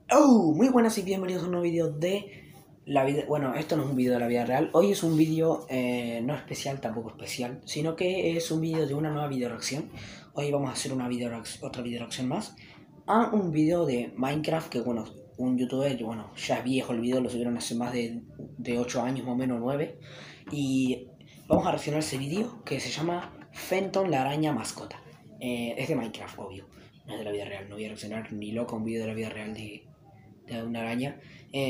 Oh, muy buenas y bienvenidos a un nuevo vídeo de la vida. Bueno, esto no es un vídeo de la vida real. Hoy es un vídeo no especial, tampoco especial, sino que es un vídeo de una nueva video reacción. Hoy vamos a hacer otra video reacción más a un vídeo de Minecraft que, bueno, un youtuber, bueno, ya es viejo el vídeo, lo subieron hace más de 8 años, más o menos 9. Y vamos a reaccionar a ese vídeo que se llama Fenton la araña mascota. Es de Minecraft, obvio. No es de la vida real, no voy a reaccionar ni loco a un vídeo de la vida real de una araña.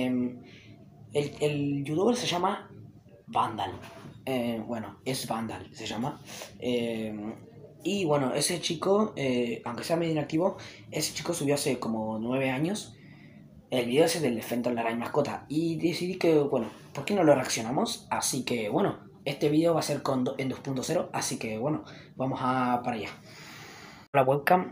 El youtuber se llama Vandal. Bueno, es Vandal, se llama. Y bueno, ese chico, aunque sea medio inactivo, ese chico subió hace como 9 años. El video ese del Fenton la araña mascota. Y decidí que, bueno, ¿por qué no lo reaccionamos? Así que, bueno, este video va a ser en 2.0. Así que, bueno, vamos para allá. La webcam.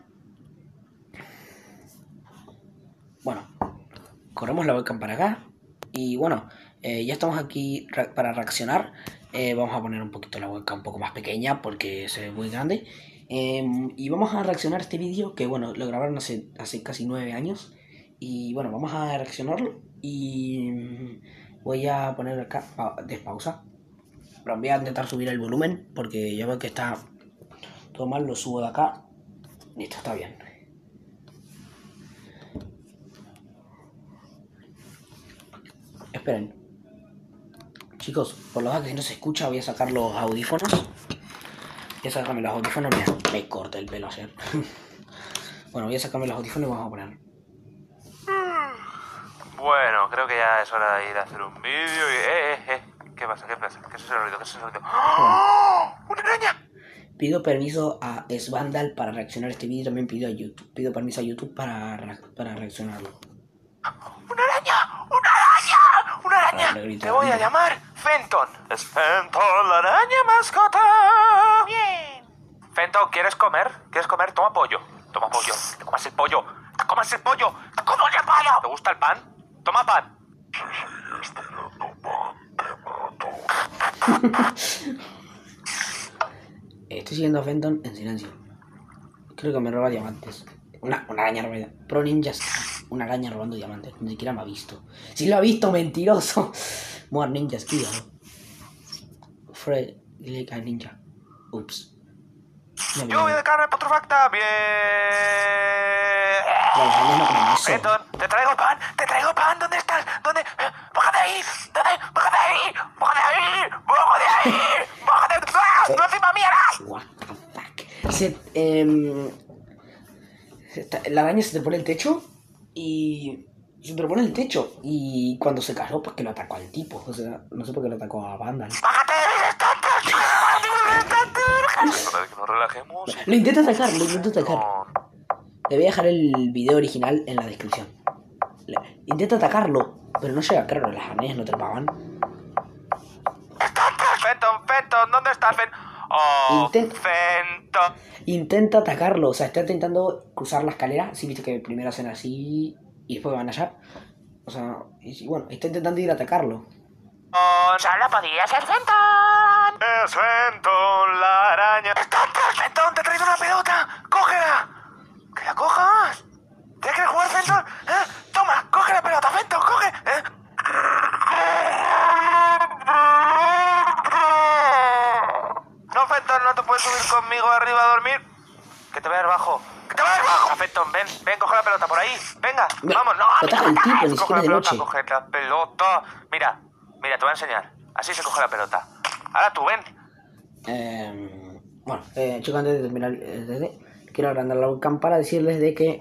Bueno, corremos la webcam para acá. Y bueno, ya estamos aquí para reaccionar. Vamos a poner un poquito la webcam un poco más pequeña porque se ve muy grande. Y vamos a reaccionar a este vídeo que, bueno, lo grabaron hace casi 9 años. Y bueno, vamos a reaccionarlo. Y voy a poner acá, despausa. Pero voy a intentar subir el volumen porque ya veo que está todo mal. Lo subo de acá. Listo, está bien. Esperen. Chicos, por lo que si no se escucha, voy a sacar los audífonos. Voy a sacarme los audífonos. Mira, me corté el pelo ayer. Bueno, voy a sacarme los audífonos y vamos a poner. Bueno, creo que ya es hora de ir a hacer un vídeo y... ¿Qué pasa? ¿Qué pasa? ¿Qué es ese ruido? ¿Qué es ese ruido? ¡Oh! ¡Una araña! Pido permiso a Svandal para reaccionar a este vídeo. También pido permiso a YouTube para reaccionarlo. ¡Una araña! ¡Una araña! ¡Una araña! Te voy a llamar Fenton. Es Fenton, la araña mascota. Bien. Fenton, ¿quieres comer? ¿Quieres comer? Toma pollo. Toma pollo. Te comas el pollo. Te comas el pollo. Te comas el pollo. ¿Te gusta el pan? Toma pan. Estoy siguiendo a Fenton en silencio. Creo que me roba diamantes. Una araña robada. Pro Ninjas. Una araña robando diamantes. Ni siquiera me ha visto. ¡Sí lo ha visto, mentiroso! More Ninjas, cuidado. Fred, like a ninja. Ups. Lluvia de carne putrefacta. Bien. Fenton, te traigo pan. Te traigo pan. ¿Dónde estás? ¿Dónde? ¡Bájate ahí! ¡Bájate ahí! ¡Bájate ahí! ¡Bájate ahí! ¡Bájate! ¡No encima mía! What the fuck. La araña se te pone el techo y se te pone el techo y cuando se cayó pues que lo atacó al tipo, o sea, no sé por qué lo atacó a Vandal. ¡Bájate! Que nos relajemos. Lo intento atacar. Le voy a dejar el video original en la descripción. Intenta atacarlo, pero no llega, claro, las arañas no trepaban. Fenton, ¿dónde estás, Fenton? Oh, Fenton. Intenta atacarlo, o sea, está intentando cruzar la escalera. Sí, viste que primero hacen así y después van allá. O sea, y bueno, está intentando ir a atacarlo. Solo podía ser Fenton. Es Fenton, la araña. Fenton, te he traído una pelota. ¡Cógela! ¡Que la cojas! ¿Tienes que jugar, Fenton? Toma, coge la pelota, Fenton, coge. No, Fenton, no te puedes subir conmigo arriba a dormir. Que te veas bajo. ¡Que te veas bajo! Fenton, ven, coge la pelota por ahí. Venga, vamos, no. El tipo, ni siquiera de noche. Coge la pelota. Mira, te voy a enseñar. Así se coge la pelota. Ahora tú, ven. Bueno, chicos, antes de terminar, quiero agrandar la webcam para decirles de que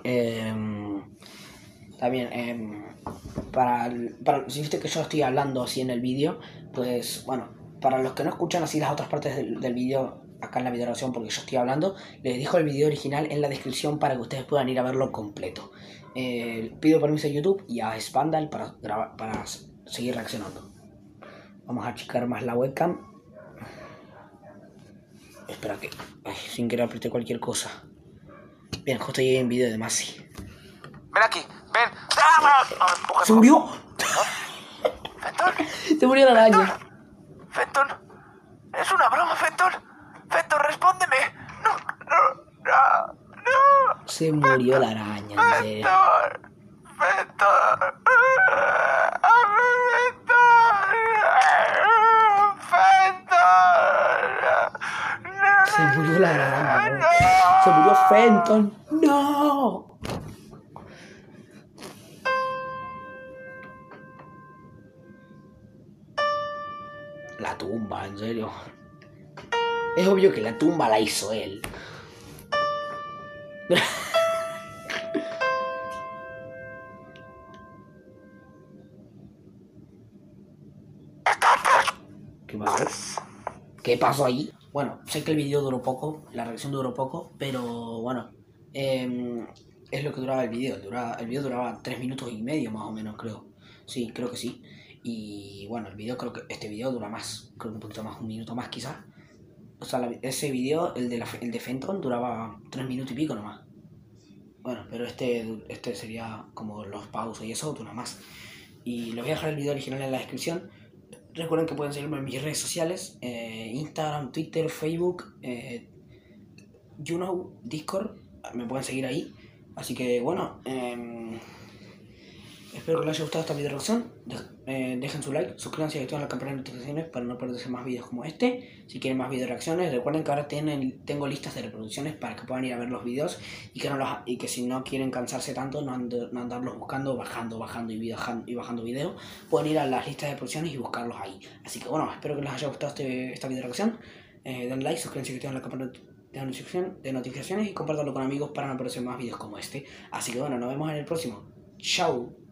también si viste que yo estoy hablando así en el vídeo, pues bueno, para los que no escuchan así las otras partes del vídeo acá en la videograbación porque yo estoy hablando, les dejo el vídeo original en la descripción para que ustedes puedan ir a verlo completo. Pido permiso a YouTube y a Spandal para seguir reaccionando. Vamos a achicar más la webcam. Espera que... Ay, sin querer apreté cualquier cosa. Bien, justo llegué en vídeo de Masi. Ven aquí, ven. ¡Se murió! ¿Fenton? Se murió la araña. Fenton, es una broma, Fenton. Fenton, respóndeme. No. Se murió la araña, en serio. Fenton. Se murió la araña, ¿no? Se murió Fenton. ¡No! La tumba, en serio. Es obvio que la tumba la hizo él. ¿Qué pasó? ¿Qué pasó ahí? Bueno, sé que el video duró poco, la reacción duró poco, pero bueno, es lo que duraba el video. El video duraba 3 minutos y medio más o menos, creo. Sí, creo que sí. Y bueno, creo que este video dura más, creo que un poquito más, un minuto más quizás. O sea, ese video, el de Fenton, duraba 3 minutos y pico nomás. Bueno, pero este sería como los pausas y eso dura más. Y les voy a dejar el video original en la descripción. Recuerden que pueden seguirme en mis redes sociales, Instagram, Twitter, Facebook, Discord, me pueden seguir ahí. Así que bueno, espero que les haya gustado esta video reacción. Dejen su like, suscríbanse y activen la campana de notificaciones para no perderse más videos como este. Si quieren más video reacciones, recuerden que ahora tengo listas de reproducciones para que puedan ir a ver los videos y que si no quieren cansarse tanto, no andarlos buscando, bajando y bajando videos, pueden ir a las listas de reproducciones y buscarlos ahí. Así que bueno, espero que les haya gustado esta video reacción. Den like, suscríbanse y activen la campana de notificaciones y compártanlo con amigos para no perderse más videos como este. Así que bueno, nos vemos en el próximo. Chao.